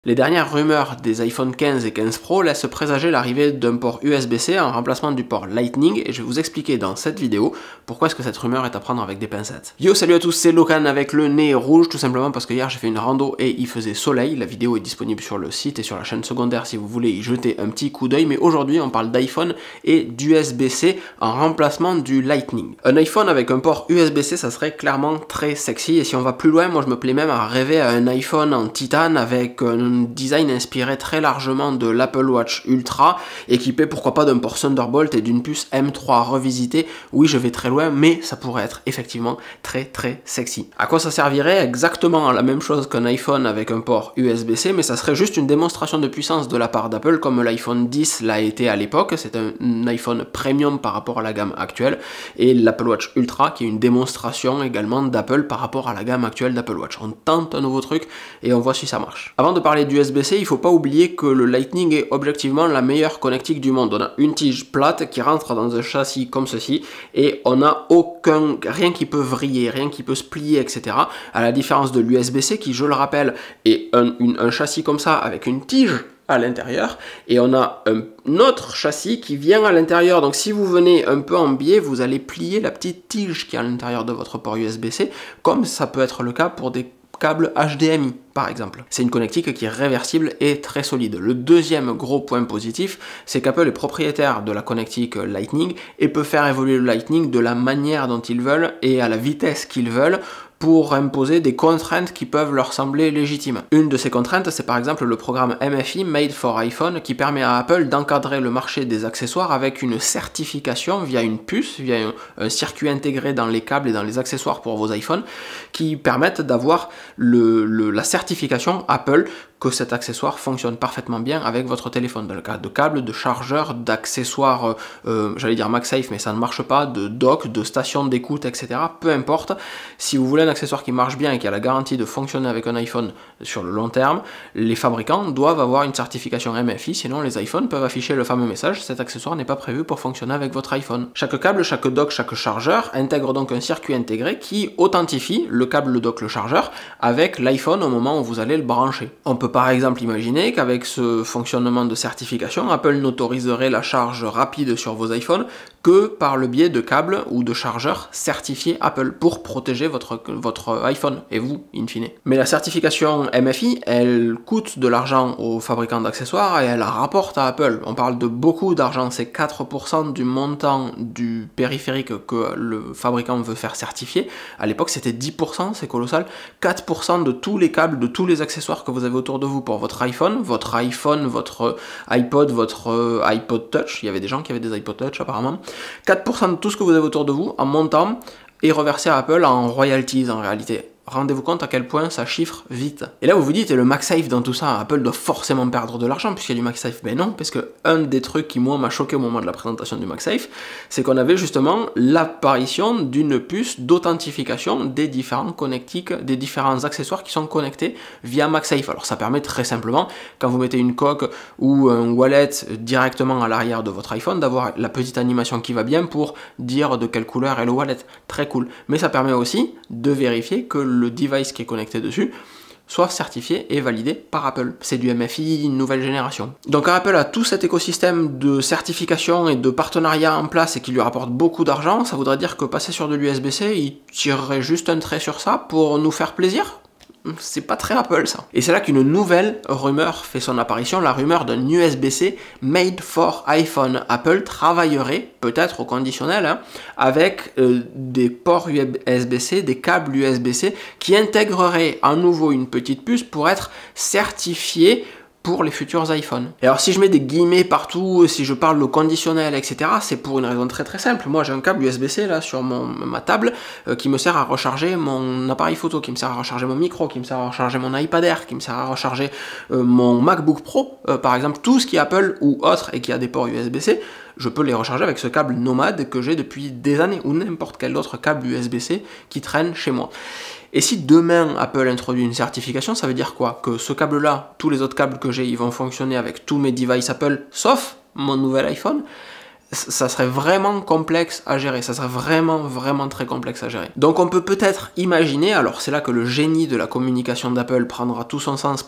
Les dernières rumeurs des iPhone 15 et 15 Pro laissent présager l'arrivée d'un port USB-C en remplacement du port Lightning et je vais vous expliquer dans cette vidéo pourquoi est-ce que cette rumeur est à prendre avec des pincettes. Yo, salut à tous, c'est Locan avec le nez rouge, tout simplement parce que hier j'ai fait une rando et il faisait soleil. La vidéo est disponible sur le site et sur la chaîne secondaire si vous voulez y jeter un petit coup d'œil, mais aujourd'hui on parle d'iPhone et d'USB-C en remplacement du Lightning. Un iPhone avec un port USB-C, ça serait clairement très sexy, et si on va plus loin, moi je me plais même à rêver à un iPhone en titane avec un design inspiré très largement de l'Apple Watch Ultra, équipé pourquoi pas d'un port Thunderbolt et d'une puce M3 revisitée. Oui, je vais très loin, mais ça pourrait être effectivement très sexy. À quoi ça servirait? Exactement la même chose qu'un iPhone avec un port USB-C, mais ça serait juste une démonstration de puissance de la part d'Apple, comme l'iPhone 10 l'a été à l'époque. C'est un iPhone premium par rapport à la gamme actuelle, et l'Apple Watch Ultra qui est une démonstration également d'Apple par rapport à la gamme actuelle d'Apple Watch. On tente un nouveau truc et on voit si ça marche. Avant de parler d'USB-C, il ne faut pas oublier que le Lightning est objectivement la meilleure connectique du monde. On a une tige plate qui rentre dans un châssis comme ceci et on n'a rien qui peut vriller, rien qui peut se plier, etc. À la différence de l'USB-C qui, je le rappelle, est un châssis comme ça avec une tige à l'intérieur, et on a un autre châssis qui vient à l'intérieur. Donc si vous venez un peu en biais, vous allez plier la petite tige qui est à l'intérieur de votre port USB-C, comme ça peut être le cas pour des câbles HDMI par exemple. C'est une connectique qui est réversible et très solide. Le deuxième gros point positif, c'est qu'Apple est propriétaire de la connectique Lightning et peut faire évoluer le Lightning de la manière dont ils veulent et à la vitesse qu'ils veulent, pour imposer des contraintes qui peuvent leur sembler légitimes. Une de ces contraintes, c'est par exemple le programme MFI, Made for iPhone, qui permet à Apple d'encadrer le marché des accessoires avec une certification via une puce, via un circuit intégré dans les câbles et dans les accessoires pour vos iPhones, qui permettent d'avoir la certification Apple que cet accessoire fonctionne parfaitement bien avec votre téléphone, dans le cas de câbles, de chargeurs, d'accessoires, j'allais dire MagSafe, mais ça ne marche pas, de dock, de station d'écoute, etc. Peu importe, si vous voulez un accessoire qui marche bien et qui a la garantie de fonctionner avec un iPhone sur le long terme, les fabricants doivent avoir une certification MFI, sinon les iPhones peuvent afficher le fameux message: cet accessoire n'est pas prévu pour fonctionner avec votre iPhone. Chaque câble, chaque dock, chaque chargeur intègre donc un circuit intégré qui authentifie le câble, le dock, le chargeur avec l'iPhone au moment où vous allez le brancher. On peut par exemple imaginer qu'avec ce fonctionnement de certification, Apple n'autoriserait la charge rapide sur vos iPhones que par le biais de câbles ou de chargeurs certifiés Apple pour protéger votre iPhone et vous, in fine. Mais la certification MFI, elle coûte de l'argent aux fabricants d'accessoires et elle rapporte à Apple. On parle de beaucoup d'argent, c'est 4% du montant du périphérique que le fabricant veut faire certifier. À l'époque, c'était 10%, c'est colossal. 4% de tous les câbles, de tous les accessoires que vous avez autour de vous pour votre iPhone, votre iPod, votre iPod Touch. Il y avait des gens qui avaient des iPod Touch apparemment. 4% de tout ce que vous avez autour de vous en montant est reversé à Apple en royalties en réalité. Rendez-vous compte à quel point ça chiffre vite. Et là vous vous dites, et le MagSafe dans tout ça, Apple doit forcément perdre de l'argent puisqu'il y a du MagSafe. Ben non, parce que un des trucs qui moi m'a choqué au moment de la présentation du MagSafe, c'est qu'on avait justement l'apparition d'une puce d'authentification des différents connectiques, des différents accessoires qui sont connectés via MagSafe. Alors ça permet très simplement, quand vous mettez une coque ou un wallet directement à l'arrière de votre iPhone, d'avoir la petite animation qui va bien pour dire de quelle couleur est le wallet. Très cool. Mais ça permet aussi de vérifier que le device qui est connecté dessus soit certifié et validé par Apple. C'est du MFI nouvelle génération. Donc Apple a tout cet écosystème de certification et de partenariat en place et qui lui rapporte beaucoup d'argent. Ça voudrait dire que passer sur de l'USB-C, il tirerait juste un trait sur ça pour nous faire plaisir? C'est pas très Apple ça. Et c'est là qu'une nouvelle rumeur fait son apparition, la rumeur d'un USB-C made for iPhone. Apple travaillerait, peut-être au conditionnel, avec des ports USB-C, des câbles USB-C qui intégreraient à nouveau une petite puce pour être certifiés pour les futurs iPhones. Et alors si je mets des guillemets partout, si je parle le conditionnel, etc., c'est pour une raison très simple. Moi j'ai un câble USB-C là sur ma table qui me sert à recharger mon appareil photo, qui me sert à recharger mon micro, qui me sert à recharger mon iPad Air, qui me sert à recharger mon MacBook Pro, par exemple, tout ce qui est Apple ou autre et qui a des ports USB-C, je peux les recharger avec ce câble Nomad que j'ai depuis des années, ou n'importe quel autre câble USB-C qui traîne chez moi. Et si demain Apple introduit une certification, ça veut dire quoi? Que ce câble-là, tous les autres câbles que j'ai, ils vont fonctionner avec tous mes devices Apple, sauf mon nouvel iPhone. ça serait vraiment complexe à gérer, ça serait vraiment très complexe à gérer. Donc on peut peut-être imaginer, alors c'est là que le génie de la communication d'Apple prendrait tout son sens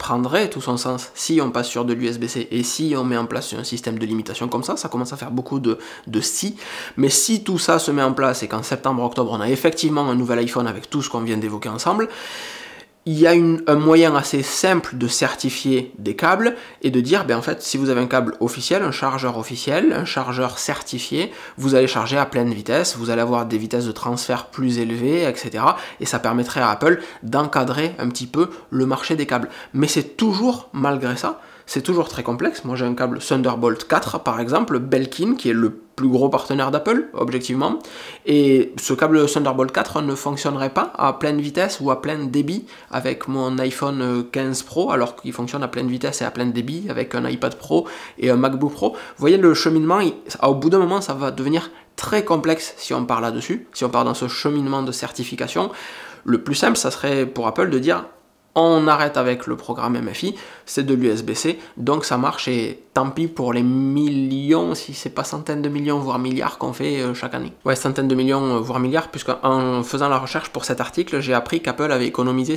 si on passe sur de l'USB-C et si on met en place un système de limitation comme ça commence à faire beaucoup de si, mais si tout ça se met en place et qu'en septembre-octobre on a effectivement un nouvel iPhone avec tout ce qu'on vient d'évoquer ensemble, il y a un moyen assez simple de certifier des câbles et de dire, ben en fait, si vous avez un câble officiel, un chargeur certifié, vous allez charger à pleine vitesse, vous allez avoir des vitesses de transfert plus élevées, etc. Et ça permettrait à Apple d'encadrer un petit peu le marché des câbles. Mais c'est toujours, malgré ça, c'est toujours très complexe. Moi j'ai un câble Thunderbolt 4 par exemple, Belkin, qui est le plus gros partenaire d'Apple, objectivement, et ce câble Thunderbolt 4 ne fonctionnerait pas à pleine vitesse ou à plein débit avec mon iPhone 15 Pro, alors qu'il fonctionne à pleine vitesse et à plein débit avec un iPad Pro et un MacBook Pro. Vous voyez, le cheminement, au bout d'un moment, ça va devenir très complexe si on part là-dessus, si on part dans ce cheminement de certification. Le plus simple, ça serait pour Apple de dire on arrête avec le programme MFI, c'est de l'USB-C, donc ça marche et tant pis pour les millions, si c'est pas centaines de millions, voire milliards qu'on fait chaque année. Ouais, centaines de millions, voire milliards, puisqu'en faisant la recherche pour cet article, j'ai appris qu'Apple avait économisé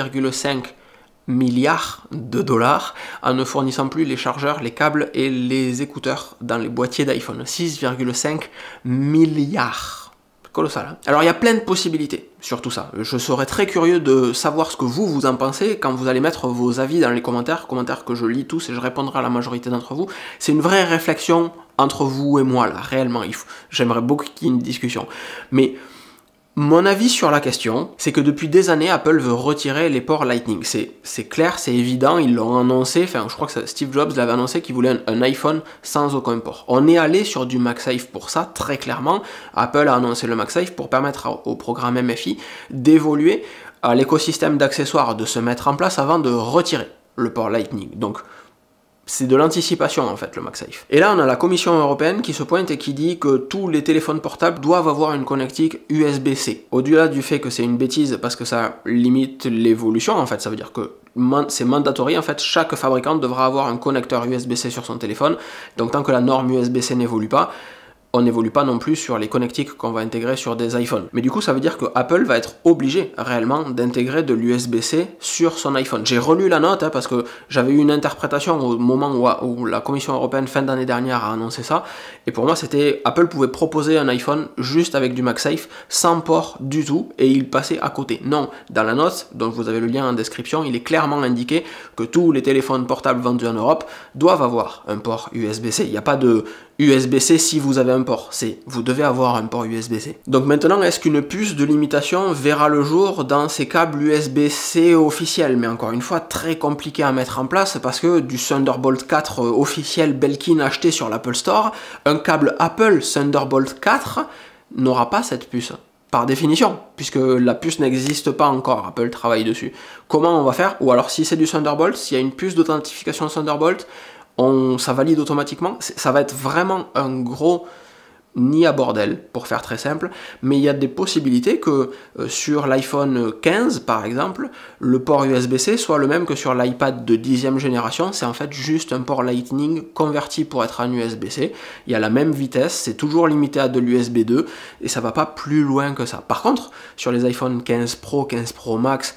6,5 milliards de dollars en ne fournissant plus les chargeurs, les câbles et les écouteurs dans les boîtiers d'iPhone. 6,5 milliards. Colossal. Alors il y a plein de possibilités sur tout ça. Je serais très curieux de savoir ce que vous en pensez quand vous allez mettre vos avis dans les commentaires que je lis tous et je répondrai à la majorité d'entre vous. C'est une vraie réflexion entre vous et moi là, réellement. J'aimerais beaucoup qu'il y ait une discussion. Mais mon avis sur la question, c'est que depuis des années, Apple veut retirer les ports Lightning. C'est clair, c'est évident, ils l'ont annoncé, enfin je crois que Steve Jobs l'avait annoncé qu'il voulait un iPhone sans aucun port. On est allé sur du MagSafe pour ça, très clairement. Apple a annoncé le MagSafe pour permettre au programme MFI d'évoluer, à l'écosystème d'accessoires de se mettre en place avant de retirer le port Lightning. Donc c'est de l'anticipation en fait le MagSafe. Et là on a la Commission européenne qui se pointe et qui dit que tous les téléphones portables doivent avoir une connectique USB-C. Au-delà du fait que c'est une bêtise parce que ça limite l'évolution en fait, ça veut dire que c'est mandatory en fait, chaque fabricant devra avoir un connecteur USB-C sur son téléphone. Donc tant que la norme USB-C n'évolue pas, on n'évolue pas non plus sur les connectiques qu'on va intégrer sur des iPhones. Mais du coup, ça veut dire que Apple va être obligé réellement d'intégrer de l'USB-C sur son iPhone. J'ai relu la note parce que j'avais eu une interprétation au moment où la Commission européenne fin d'année dernière a annoncé ça. Et pour moi, c'était Apple pouvait proposer un iPhone juste avec du MagSafe, sans port du tout, et il passait à côté. Non, dans la note, dont vous avez le lien en description, il est clairement indiqué que tous les téléphones portables vendus en Europe doivent avoir un port USB-C. Il n'y a pas de USB-C si vous avez un port, vous devez avoir un port USB-C. Donc maintenant, est-ce qu'une puce de limitation verra le jour dans ces câbles USB-C officiels? Mais encore une fois, très compliqué à mettre en place parce que du Thunderbolt 4 officiel Belkin acheté sur l'Apple Store, un câble Apple Thunderbolt 4 n'aura pas cette puce. Par définition, puisque la puce n'existe pas encore, Apple travaille dessus. Comment on va faire? Ou alors si c'est du Thunderbolt, s'il y a une puce d'authentification Thunderbolt, ça valide automatiquement. Ça va être vraiment un gros nid à bordel, pour faire très simple, mais il y a des possibilités que sur l'iPhone 15 par exemple, le port USB-C soit le même que sur l'iPad de 10e génération, c'est en fait juste un port Lightning converti pour être en USB-C, il y a la même vitesse, c'est toujours limité à de l'USB 2, et ça va pas plus loin que ça. Par contre, sur les iPhone 15 Pro, 15 Pro Max,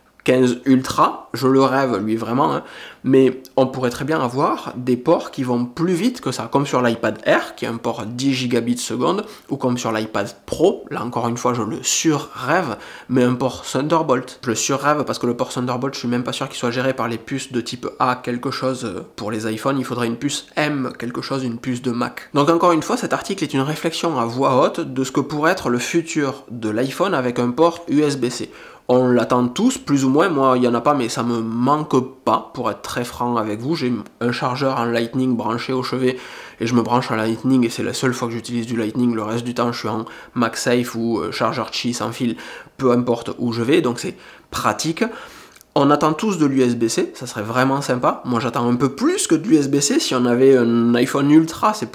15 Ultra, je le rêve lui vraiment, hein, mais on pourrait très bien avoir des ports qui vont plus vite que ça, comme sur l'iPad Air qui a un port 10 gigabits seconde, ou comme sur l'iPad Pro, là encore une fois je le surrêve, mais un port Thunderbolt. Je le surrêve parce que le port Thunderbolt, je suis même pas sûr qu'il soit géré par les puces de type A quelque chose pour les iPhones, il faudrait une puce M quelque chose, une puce de Mac. Donc encore une fois, cet article est une réflexion à voix haute de ce que pourrait être le futur de l'iPhone avec un port USB-C. On l'attend tous, plus ou moins, moi il n'y en a pas mais ça me manque pas, pour être très franc avec vous. J'ai un chargeur en Lightning branché au chevet et je me branche en Lightning et c'est la seule fois que j'utilise du Lightning, le reste du temps je suis en MagSafe ou chargeur Qi sans fil, peu importe où je vais, donc c'est pratique. On attend tous de l'USB-C, ça serait vraiment sympa. Moi j'attends un peu plus que de l'USB-C, si on avait un iPhone Ultra c'est plus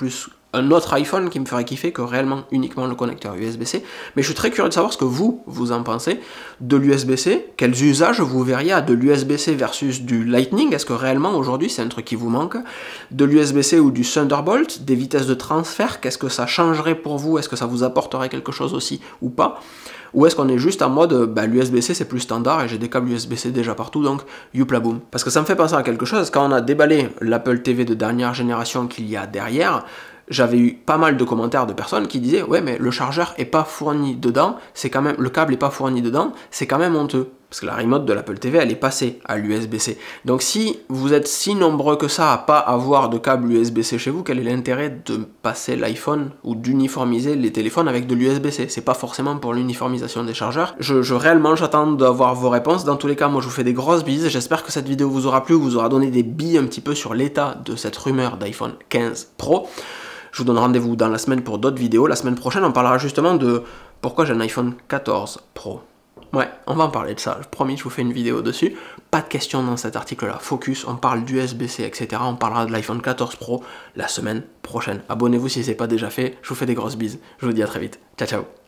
un autre iPhone qui me ferait kiffer que réellement uniquement le connecteur USB-C. Mais je suis très curieux de savoir ce que vous en pensez de l'USB-C. Quels usages vous verriez à de l'USB-C versus du Lightning? Est-ce que réellement aujourd'hui c'est un truc qui vous manque? De l'USB-C ou du Thunderbolt? Des vitesses de transfert, qu'est-ce que ça changerait pour vous? Est-ce que ça vous apporterait quelque chose aussi ou pas? Ou est-ce qu'on est juste en mode, l'USB-C c'est plus standard et j'ai des câbles USB-C déjà partout, donc youpla boum. Parce que ça me fait penser à quelque chose, quand on a déballé l'Apple TV de dernière génération qu'il y a derrière, j'avais eu pas mal de commentaires de personnes qui disaient ouais mais le chargeur est pas fourni dedans, c'est quand même, le câble est pas fourni dedans, c'est quand même honteux. Parce que la remote de l'Apple TV elle est passée à l'USB-C. Donc si vous êtes si nombreux que ça à pas avoir de câble USB-C chez vous, quel est l'intérêt de passer l'iPhone ou d'uniformiser les téléphones avec de l'USB-C? C'est pas forcément pour l'uniformisation des chargeurs. Réellement j'attends d'avoir vos réponses. Dans tous les cas, moi je vous fais des grosses bises. J'espère que cette vidéo vous aura plu, vous aura donné des billes un petit peu sur l'état de cette rumeur d'iPhone 15 Pro. Je vous donne rendez-vous dans la semaine pour d'autres vidéos. La semaine prochaine, on parlera justement de pourquoi j'ai un iPhone 14 Pro. Ouais, on va en parler de ça. Promis, je vous fais une vidéo dessus. Pas de questions dans cet article-là. Focus, on parle d'USB-C, etc. On parlera de l'iPhone 14 Pro la semaine prochaine. Abonnez-vous si ce n'est pas déjà fait. Je vous fais des grosses bises. Je vous dis à très vite. Ciao, ciao.